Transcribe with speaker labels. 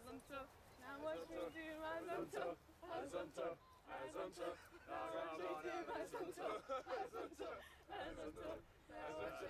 Speaker 1: Azonte, now watch me do my Azonte, Azonte, Azonte, now watch me do my Azonte, Azonte, Azonte, now watch